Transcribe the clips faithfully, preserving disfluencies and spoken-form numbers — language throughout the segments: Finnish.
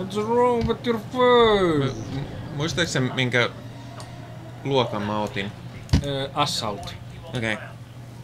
What's wrong with your face? Muistatko sen, minkä luokan mä otin? Uh, assault. Okei. Okay.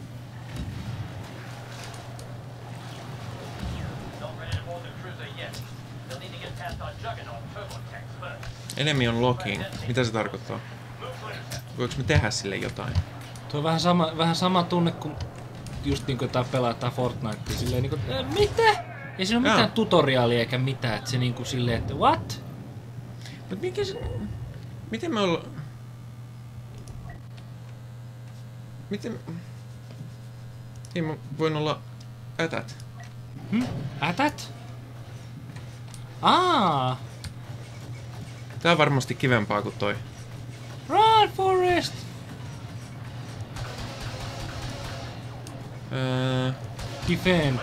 Enemy on locking. Mitä se tarkoittaa? Voinko me tehdä sille jotain? Tuo on vähän sama, vähän sama tunne kuin just niinku tää pelataan Fortnitea silleen niinku, äh, mitä? Ei siinä ole mitään tutoriaalia eikä mitään, että se niinku silleen, että what? Mut mikä se... Miten me olla... Miten... Ei mä voin olla ätät. Hmm? Ätät? Aa! Tää on varmasti kivempaa kuin toi. Run, Forest! Öö... Defend.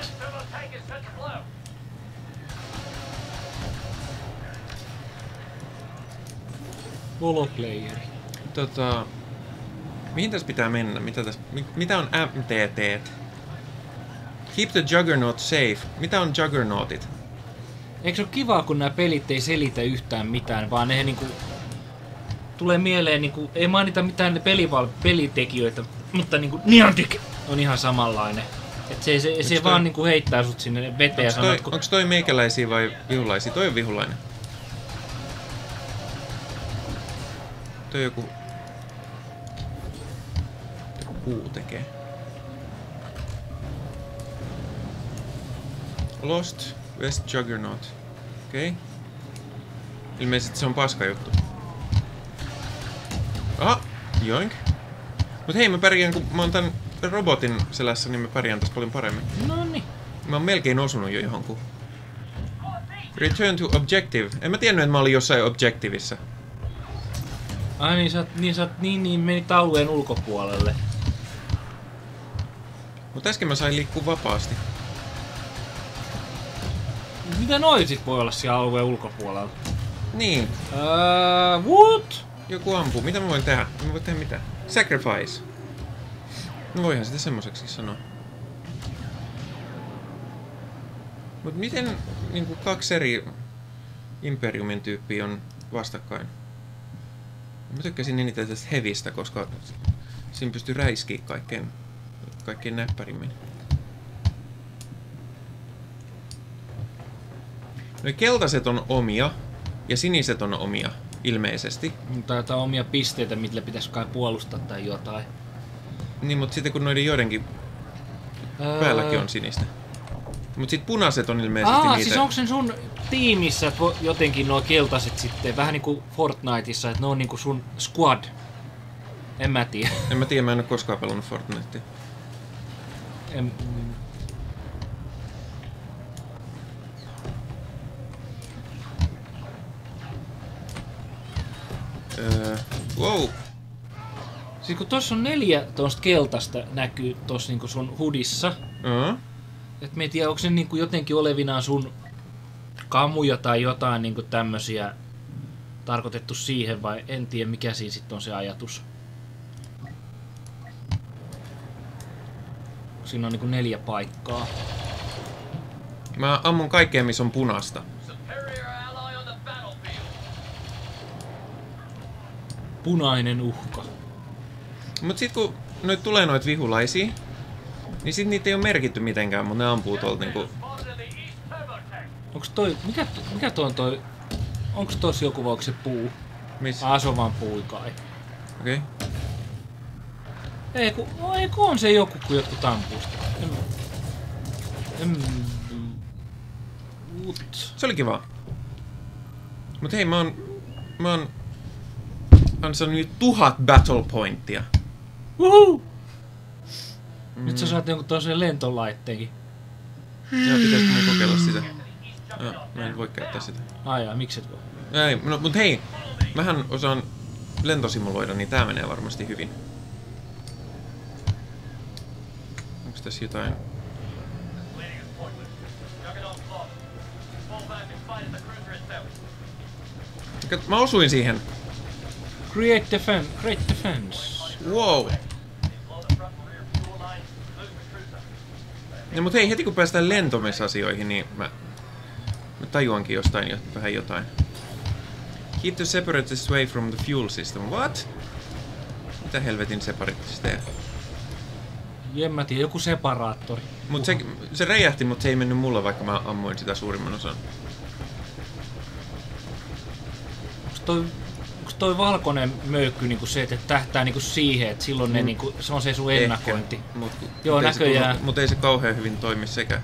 Voloplayeri. Tota... Mihin tässä pitää mennä? Mitä, tässä, mitä on M T T? Keep the Juggernaut safe. Mitä on Juggernautit? Eikö se ole kivaa, kun nämä pelit ei selitä yhtään mitään, vaan ne niinku... Tulee mieleen niinku... Ei mainita mitään ne pelival- pelitekijöitä, mutta niinku Niantic on ihan samanlainen. Et se, se, se toi... vaan niinku heittää sut sinne veteen ja sanoo, kun... Onks toi meikäläisiä vai vihulaisia? Toi on vihulainen. Toi joku... Joku kuu tekee. Lost West Juggernaut. Okei. Okay. Ilmeisesti se on paska juttu. Aha! Joink. Mut hei, mä pärjään, kun mä oon tän robotin selässä, niin mä pärjään tässä paljon paremmin. Nonni. Mä oon melkein osunut jo johonkin. Return to objective. En mä tiennyt, että mä olin jossain objectivissa. Ai niin, sä oot, niin, sä oot, niin, niin menit alueen ulkopuolelle. Mut äsken mä sain liikkua vapaasti. Mitä noin sit voi olla siellä alueen ulkopuolella? Niin. Öö, what? Joku ampuu. Mitä mä voin tehdä? Mä voin tehdä mitä? Sacrifice. No voihan sitä semmoiseksi sanoa. Mut miten niinku kaksi eri Imperiumin tyyppiä on vastakkain? Mä tykkäsin eniten tästä Heavistä, koska siinä pystyy räiskiä kaikkein, kaikkein näppärimmin. No keltaiset on omia ja siniset on omia, ilmeisesti. Taitaa omia pisteitä, millä pitäisi kai puolustaa tai jotain. Niin, mutta sitten kun noiden joidenkin öö... päälläkin on sinistä. Mut sit punaiset on ilmeisesti Aa, niitä... siis onko sen sun tiimissä jotenkin nuo keltaiset sitten, vähän niinku Fortniteissa, että ne on niinku sun squad? En mä tiedä. En mä tiedä, mä en oo koskaan pelannut Fortnitea. En... Öö, wow. Siis kun tossa on neljä tosta keltaista näkyy tossa niinku sun hudissa. Uh-huh. Et mä en tiedä, onko se niinku jotenkin olevinaan sun kamuja tai jotain niinku tämmösiä tarkoitettu siihen vai en tiedä mikä siinä sit on se ajatus. Siinä on niinku neljä paikkaa. Mä ammun kaikkea, missä on punasta. Punainen uhka. Mut sit kun noit tulee noit vihulaisia, niin sit niitä ei oo merkitty mitenkään, mut ne ampuu tuolta niinku... Onks toi... Mikä, mikä toi on toi... Onks tossa joku vai onks se puu? Missä? Ah, se on vaan puu kai. Okei. Okay. Ei ku... Ei ku on se joku, kun jotkut ampuu sitä. En... En... Mut... Se oli kiva. Mut hei, mä oon... Mä oon... ansannut nyt tuhat battle pointtia. Woohoo! Mm. Nyt sä saat jonkun toisen lentolaitteenkin. Jaa, pitäisikö mun kokeilla sitä? Jaa, mä en voi käyttää sitä. Ai jaa, mikset voi? Ei, no, mut hei, mähän osaan lentosimuloida, niin tää menee varmasti hyvin. Onks tässä jotain? Mä osuin siihen. Create defense. Great defense. Wow. No mut hei, heti kun päästään lentomisasioihin, niin mä Mä tajuankin jostain jo, vähän jotain. Keep the separatists away from the fuel system. What? Mitä helvetin separatisteja? En mä tiedä, joku separaattori. Mut se, se räjähti, mutta se ei mennyt mulla, vaikka mä ammuin sitä suurimman osan. Onks toi, onks toi valkoinen möykky niinku se, että tähtää niinku siihen, että silloin ne, Mm. niinku, se on se sun ennakointi? Ehkä, mut, Joo, mut ei se näköjään. tunnu- Mut ei se kauhean hyvin toimi sekä.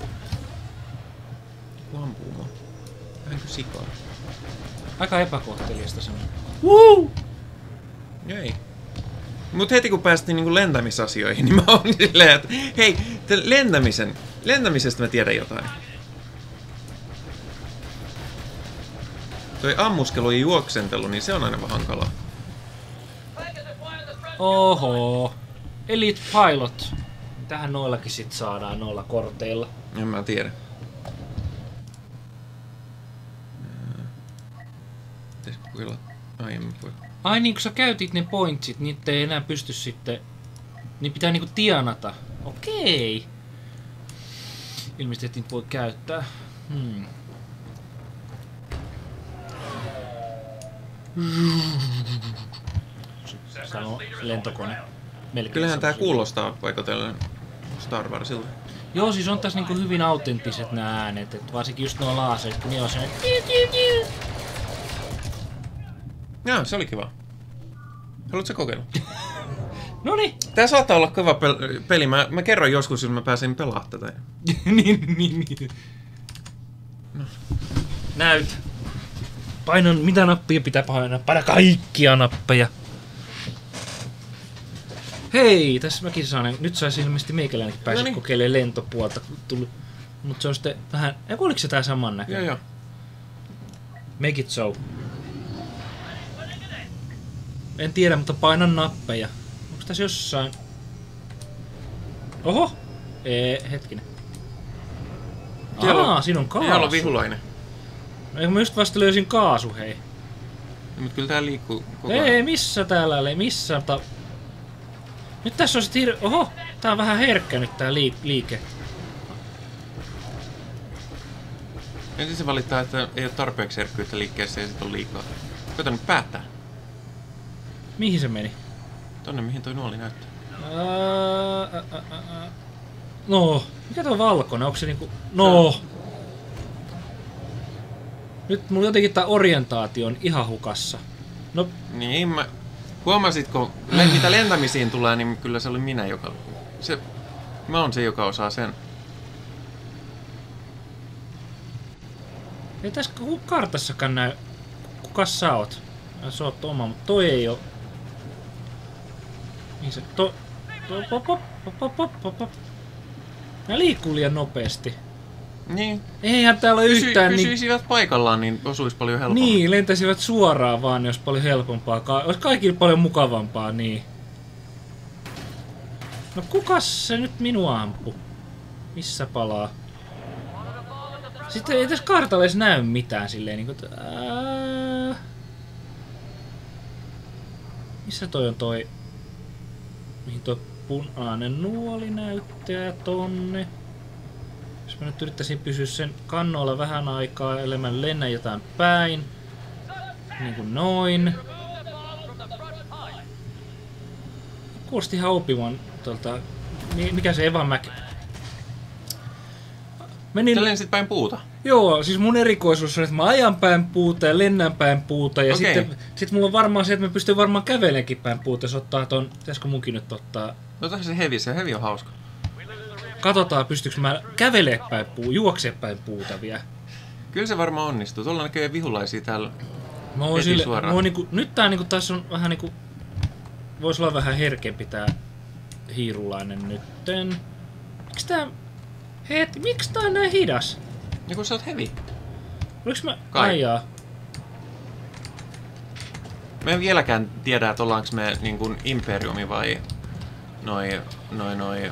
Joku ampuu mua. Vähän kuin sikaa. Aika epäkohteliasta semmoinen. Woo! Ei. Mut heti kun päästiin niinku lentämisasioihin, niin mä oon silleen, että hei, tän lentämisen, lentämisestä mä tiedän jotain. Toi ammuskelu ja juoksentelu, niin se on aina vähän hankalaa. Oho. Elite Pilot. Tähän noillakin sit saadaan noilla korteilla. En mä tiedä. Pitäisikö kokeilla aiemmin voi? Ai niin kun sä käytit ne pointsit, niitä ei enää pysty sitten... Niin pitää niinku tienata. Okei. Ilmeisesti et niitä voi käyttää. Hmm. Sano lentokone. Melkein Kyllähän tää semmosia. kuulostaa paikotellen Star Warsilta. Joo, siis on tässä niinku hyvin autenttiset nämä äänet, et varsinkin just nuo laaserit, kun ne on se... Jaa, se oli kiva. Haluatko sä kokeilla? Noniin! Tää saattaa olla kova pel- peli. Mä, mä kerron joskus, jos mä pääsen pelaamaan tätä. niin, niin, niin. No. Näyt. Painan, mitä nappia pitää painaa? Paina kaikkia nappeja. Hei, tässä mäkin saan. Nyt saisi ilmeisesti meikäläinenkin päästä Noniin. kokeilemaan lentopuolta. Tullut. Mut se on sitten vähän... Eiku, oliko se tää saman näköinen? Joo, joo. Make it so. En tiedä, mutta painan nappeja. Onko tässä jossain... Oho! Ee, hetkinen. Siellä on- Aa, siinä on kaasu. Siellä on vihulainen. No, eikö mä just vasta löysin kaasu, hei. Mut kyllä tää liikkuu koko Ei, ajan. missä täällä ei, missä ta... Nyt tässä on sit hir... Oho! Tää on vähän herkkä nyt tää liik- liike. Ensin se valittaa, että ei ole tarpeeksi herkkyyttä liikkeessä ja sit on liikaa. Koita nyt päättää. Mihin se meni? Tonne mihin toi nuoli näyttää. Ää, ä, ä, ä, ä. No, mikä tuo valkoinen? Onko se niinku... No! Nyt mulla jotenkin tää orientaatio on ihan hukassa. No, Niin mä... Huomasitko, le- mitä lentämisiin tulee, niin kyllä se oli minä, joka... Se... Mä oon se, joka osaa sen. ei tässä ku- kartassakaan näy... Kukas sä oot? Ja sä oot oma, mutta toi ei oo... Niin se... To... to pop, pop, pop, pop, pop, pop, pop. Nää liikkuu liian nopeasti. Niin. Eihän täällä ole Pysy, yhtään niin... pysyisivät paikallaan, niin osuisi paljon helpommin. Niin, lentäisivät suoraan vaan, niin olisi paljon helpompaa. Ka- olisi kaikille paljon mukavampaa, niin. No kukas se nyt minua ampu? Missä palaa? Sitten ei tässä kartalla edes näy mitään silleen niinku... että, ää... Missä toi on toi... Mihin toi punainen nuoli näyttää tonne? Jos mä nyt yrittäisin pysyä sen kannoilla vähän aikaa, ellei mä lennä jotain päin. Niin kuin noin. Kuulosti ihan Obi-Wan tuolta... mi- Mikä se Evamäki? Menin... Sä lensit päin puuta. Joo, siis mun erikoisuus on, että mä ajan päin puuta ja lennän päin puuta. Ja Okei. sitten sit mulla on varmaan se, että mä pystyn varmaan kävelenkin päin puuta, jos ottaa ton... Pitäisikö munkin nyt ottaa... Ota se hevi, se hevi on hauska. Katsotaan, pystyykö mä kävelee päin puu, juoksee päin puuta vielä. Kyllä se varmaan onnistuu. Tuolla näkee vihulaisia täällä. Mä voin Heti sille, suoraan. mä voin niinku, nyt tää niinku, tässä on vähän niinku... Vois olla vähän herkempi tää hiirulainen nytten. Miks tää... Het, miksi tää on näin hidas? Ja kun sä oot hevi. Oliks mä... Kai. Aijaa. Mä en vieläkään tiedä, että ollaanko me niin kuin Imperiumi vai noi, noi, noi.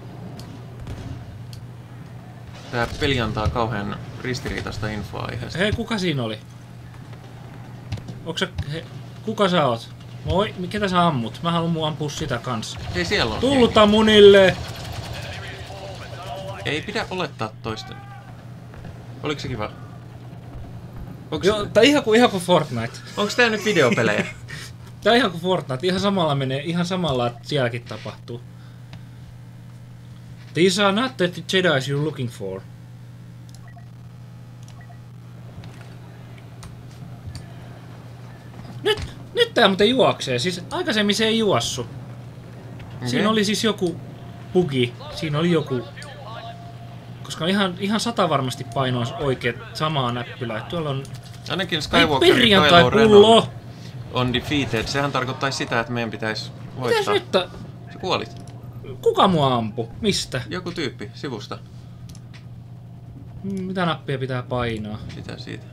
Tää peli antaa kauhean ristiriitaista infoa aiheesta. Hei, kuka siinä oli? Onks sä... He, kuka sä oot? Moi, ketä sä ammut? Mä haluan mun ampua sitä kanssa. Ei siellä on. Tulluta munille! Ei pidä olettaa toista. Oliko se kiva? Onks, Joo, tää ihan kuin, ihan kuin Fortnite. onks tää nyt videopelejä? Tää on ihan kuin Fortnite. Ihan samalla menee, ihan samalla, että sielläkin tapahtuu. These are not the Jedis you're looking for. Nyt, nyt tää muuten juoksee. Siis aikaisemmin se ei juossu. Okay. Siinä oli siis joku bugi. Siinä oli joku... Koska ihan, ihan sata varmasti painoa oikeet samaa näppylää. Tuolla on... Ainakin Ei Skywalkerin perjantai Kylo Ren pullo! on, on defeated. Sehän tarkoittaisi sitä, että meidän pitäisi voittaa. Mitäs nyt? ta- Sä kuolit. Kuka mua ampu? Mistä? Joku tyyppi sivusta. Mm, Mitä nappia pitää painaa? Sitä siitä.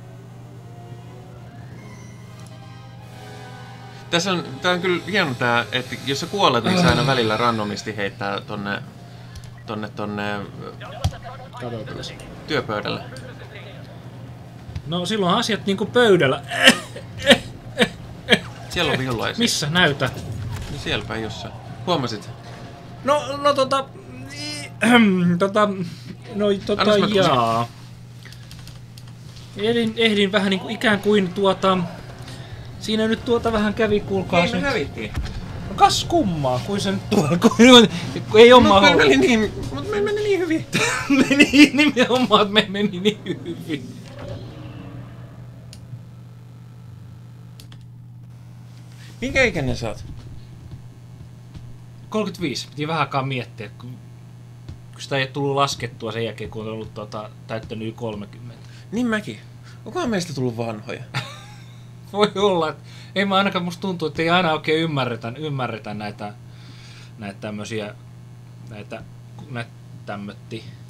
Tässä on, tää on kyllä hieno tää, että jos sä kuolet, niin sä aina välillä randomisti heittää tonne, tonne, tonne Katsotaan. työpöydälle. No silloin asiat niinku pöydällä. Siellä on vihollaisia. Missä? Näytä. Niin siellä päin jossain. Huomasit? No, no tota... tota... No tota Annas mä tulen. jaa. Ehdin, ehdin vähän niinku ikään kuin tuota... Siinä nyt tuota vähän kävi, kuulkaas nyt. hävittiin. No kas kummaa, kuin se nyt tuolla, kun, kun ei oo Mut mahdollista. meni niin, mut me meni niin hyvin. Meni nimenomaan, että me meni niin hyvin. Minkä ikäinen sä oot? kolmekymmentäviisi. Piti vähänkaan miettiä, kun, kun sitä ei tullut laskettua sen jälkeen, kun on ollut tota, täyttänyt yli kolmekymmentä. Niin mäkin. Onkohan meistä tullut vanhoja? Voi olla, että ei mä ainakaan, musta tuntuu, että ei aina oikein ymmärretä, ymmärretä näitä, näitä tämmösiä, näitä, näitä tämmötti.